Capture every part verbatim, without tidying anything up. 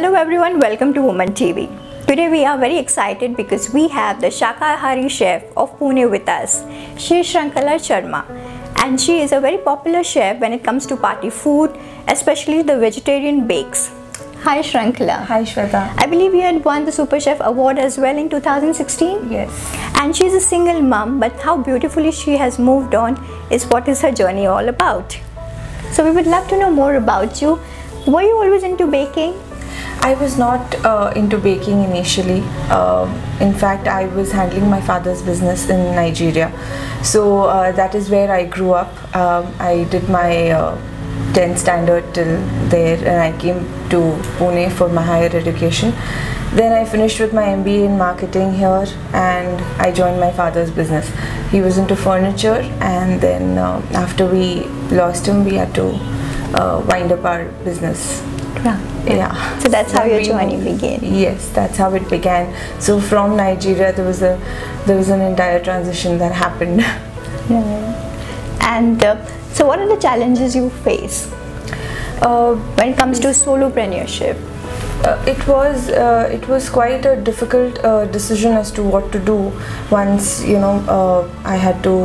Hello everyone, welcome to Woman T V. Today we are very excited because we have the Shakahari chef of Pune with us. She is Shrunkhala Sharma and she is a very popular chef when it comes to party food, especially the vegetarian bakes. Hi Shrunkhala. Hi Shweta. I believe you had won the Super Chef Award as well in two thousand sixteen? Yes. And she is a single mom, but how beautifully she has moved on is what is her journey all about. So we would love to know more about you. Were you always into baking? I was not uh, into baking initially. Uh, in fact, I was handling my father's business in Nigeria. So uh, that is where I grew up. Um, I did my uh, tenth standard till there and I came to Pune for my higher education. Then I finished with my M B A in marketing here and I joined my father's business. He was into furniture and then uh, after we lost him, we had to uh, wind up our business. Yeah. Yeah. So that's how your journey began. Yes, that's how it began. So from Nigeria, there was a there was an entire transition that happened. Yeah. And uh, so, what are the challenges you face Uh, when it comes to solopreneurship? uh, it was uh, it was quite a difficult uh, decision as to what to do once you know uh, I had to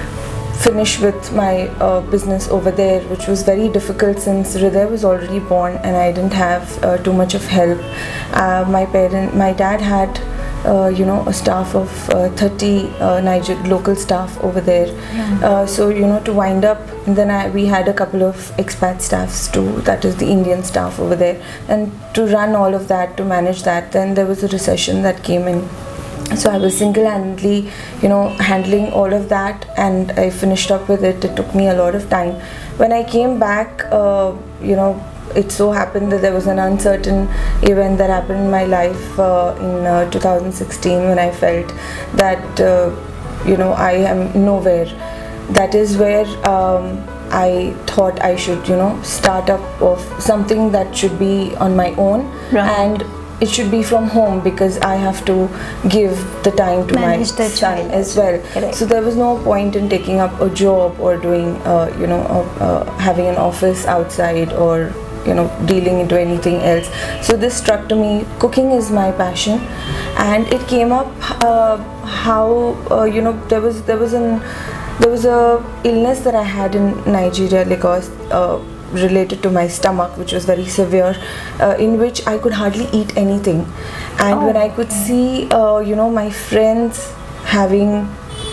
finish with my uh, business over there, which was very difficult since Hriday was already born and I didn't have uh, too much of help. Uh, my parent, my dad had uh, you know a staff of uh, thirty uh, Niger local staff over there. Yeah. Uh, so you know to wind up, and then I, we had a couple of expat staffs too. That is the Indian staff over there, and to run all of that, to manage that, then there was a recession that came in. So I was single-handedly, you know, handling all of that, and I finished up with it. It took me a lot of time. When I came back, uh, you know, it so happened that there was an uncertain event that happened in my life uh, in uh, two thousand sixteen when I felt that, uh, you know, I am nowhere. That is where um, I thought I should, you know, start up of something that should be on my own. Right. And it should be from home because I have to give the time to Manage my the son child. as well. Correct. So there was no point in taking up a job or doing, uh, you know, uh, uh, having an office outside or, you know, dealing into anything else. So this struck to me. Cooking is my passion, and it came up uh, how uh, you know there was there was an there was a illness that I had in Nigeria, Lagos. Uh, related to my stomach, which was very severe, uh, in which I could hardly eat anything. And Oh, when I could okay. see uh, you know my friends having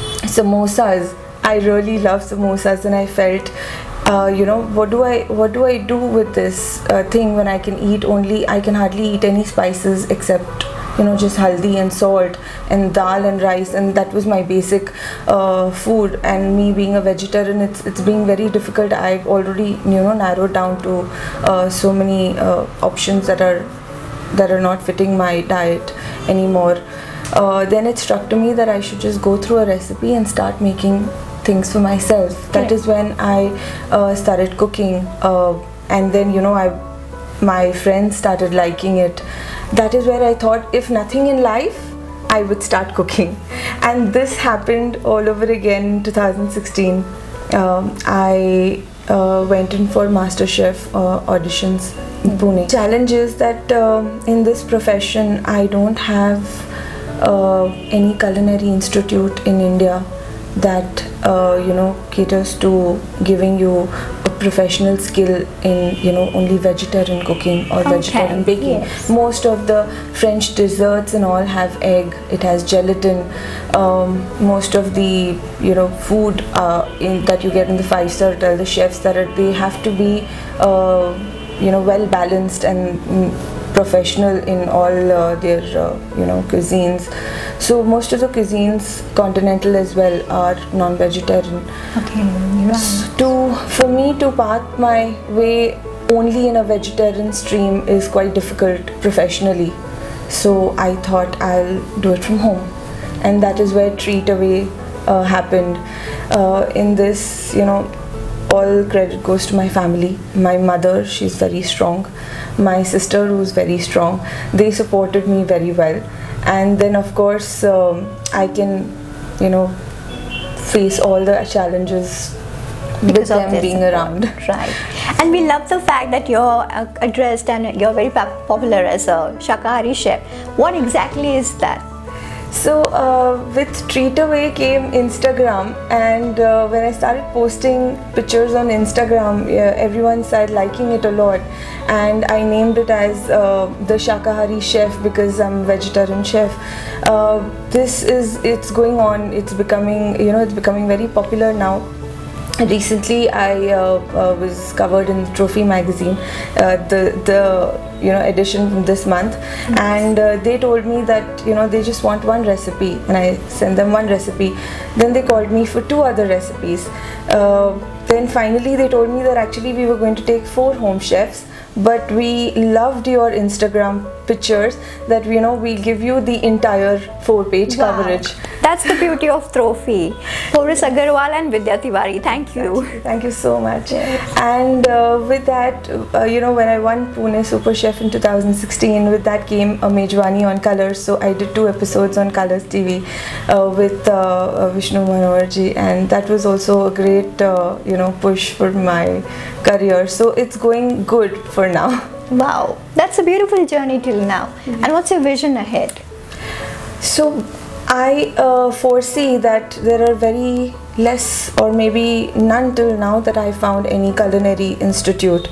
samosas, I really love samosas, and I felt uh, you know what do I what do I do with this uh, thing when I can eat only I can hardly eat any spices except you know just haldi and salt and dal and rice, and that was my basic uh, food. And me being a vegetarian, it's it's being very difficult. I've already you know narrowed down to uh, so many uh, options that are that are not fitting my diet anymore. Uh, then it struck to me that I should just go through a recipe and start making things for myself. That Correct. is when I uh, started cooking, uh, and then you know I my friends started liking it. That is where I thought, if nothing in life, I would start cooking. And this happened all over again in two thousand sixteen. Um, I uh, went in for MasterChef uh, auditions in Pune. Challenge is that um, in this profession, I don't have uh, any culinary institute in India that uh, you know caters to giving you a professional skill in you know only vegetarian cooking or Okay, vegetarian baking. yes. Most of the French desserts and all have egg. It has gelatin. Um, most of the you know food uh, in, that you get in the five-star hotel, the chefs that are they have to be uh, you know well balanced and mm, professional in all uh, their uh, you know cuisines. So most of the cuisines, continental as well, are non-vegetarian. Okay, right. To for me to path my way only in a vegetarian stream is quite difficult professionally. So I thought I'll do it from home, and that is where Treat Away uh, happened. Uh, in this, you know, all credit goes to my family. My mother, she's very strong. My sister, who's very strong. They supported me very well. And then of course um, I can you know face all the challenges because with of them their being support. around. Right. And we love the fact that you're uh, addressed and you're very pop- popular as a Shakahari chef. What exactly is that? So uh, with Treat Away came Instagram, and uh, when I started posting pictures on Instagram, uh, everyone started liking it a lot, and I named it as uh, the Shakahari chef because I'm a vegetarian chef. Uh, this is it's going on. It's becoming you know it's becoming very popular now. Recently, I uh, uh, was covered in Trofii magazine, uh, the the you know edition from this month, yes. and uh, they told me that you know they just want one recipe, and I sent them one recipe. Then they called me for two other recipes. Uh, then finally, they told me that actually we were going to take four home chefs, but we loved your Instagram pictures. That you know we'll give you the entire four-page Wow. coverage. That's the beauty of Trofii. Boris Agarwal and Vidya Tiwari, thank you. Thank you so much. And uh, with that, uh, you know, when I won Pune Super Chef in two thousand sixteen, with that came a Mejwani on Colors. So I did two episodes on Colors T V uh, with uh, uh, Vishnu Manoharji, and that was also a great, uh, you know, push for my career. So it's going good for now. Wow, that's a beautiful journey till now. Mm-hmm. And what's your vision ahead? So I uh, foresee that there are very less or maybe none till now that I found any culinary institute.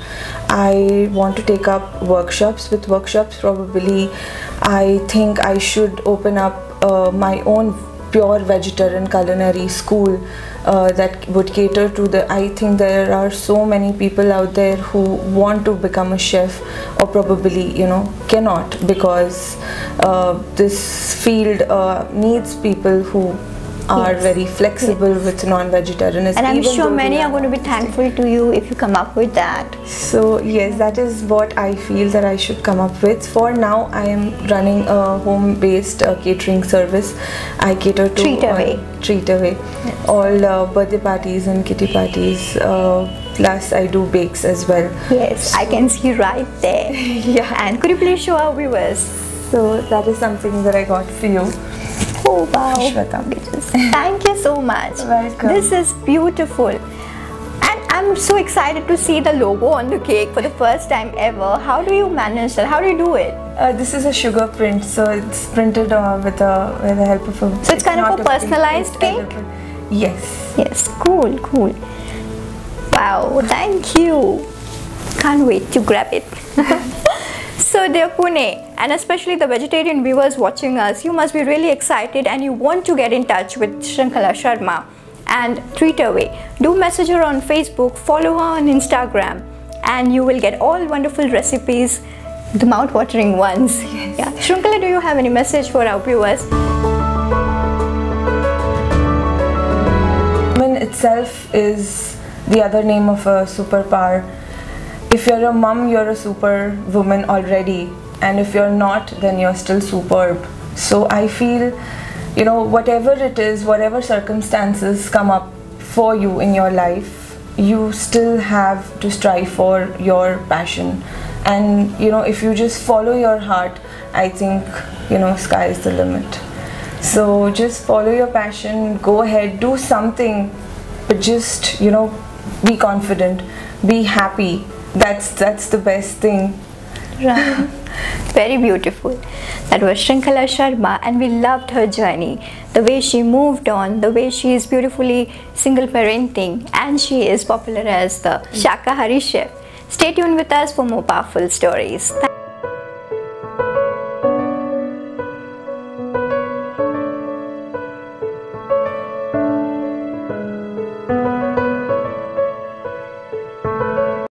I want to take up workshops. With workshops, probably I think I should open up uh, my own pure vegetarian culinary school uh, that would cater to the I think there are so many people out there who want to become a chef or probably you know cannot because uh, this field uh, needs people who are yes. very flexible yes. with non-vegetarianism. And I'm sure many are going to be thankful to you if you come up with that. So yes, that is what I feel that I should come up with. For now, I am running a home-based uh, catering service. I cater to Treat Away. Uh, treat away. Yes. All uh, birthday parties and kitty parties. Uh, plus, I do bakes as well. Yes, so I can see right there. Yeah. And could you please show our viewers? So that is something that I got for you. Oh wow! Ashwata. Thank you so much. Welcome. This is beautiful, and I'm so excited to see the logo on the cake for the first time ever. How do you manage that? How do you do it? Uh, this is a sugar print, so it's printed uh, with a with the help of a. So it's kind of a personalized cake. Yes. Yes. Cool. Cool. Wow. Thank you. Can't wait to grab it. So dear Pune, and especially the vegetarian viewers watching us, you must be really excited and you want to get in touch with Shrunkhala Sharma and Treat Away. Do message her on Facebook, follow her on Instagram, and you will get all wonderful recipes, the mouth-watering ones. Yes. Yeah. Shrunkhala, do you have any message for our viewers? Woman itself is the other name of a superpower. If you're a mom, you're a super woman already, and if you're not, then you're still superb. So I feel, you know, whatever it is, whatever circumstances come up for you in your life, you still have to strive for your passion. And you know, if you just follow your heart, I think, you know, sky is the limit. So just follow your passion, go ahead, do something, but just, you know, be confident, be happy. That's that's the best thing. Right. Very beautiful. That was Shrunkhala Sharma, and we loved her journey. The way she moved on, the way she is beautifully single parenting, and she is popular as the Shakahari chef. Stay tuned with us for more powerful stories. Thank